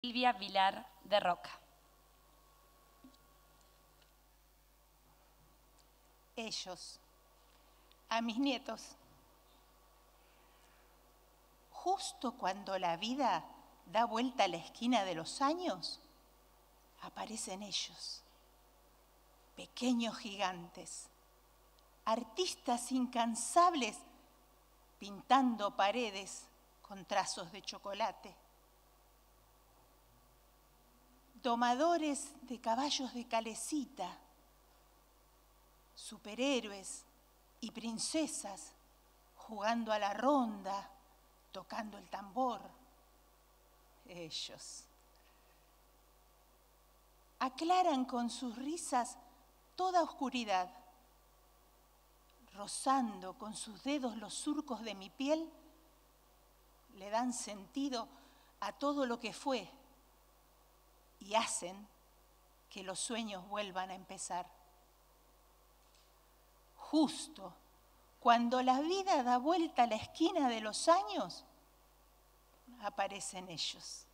Silvia Vilar de Roca. Ellos, a mis nietos. Justo cuando la vida da vuelta a la esquina de los años, aparecen ellos, pequeños gigantes, artistas incansables pintando paredes con trazos de chocolate, domadores de caballos de calecita, superhéroes y princesas jugando a la ronda, tocando el tambor. Ellos aclaran con sus risas toda oscuridad, rozando con sus dedos los surcos de mi piel, le dan sentido a todo lo que fue y hacen que los sueños vuelvan a empezar. Justo cuando la vida da vuelta a la esquina de los años, aparecen ellos.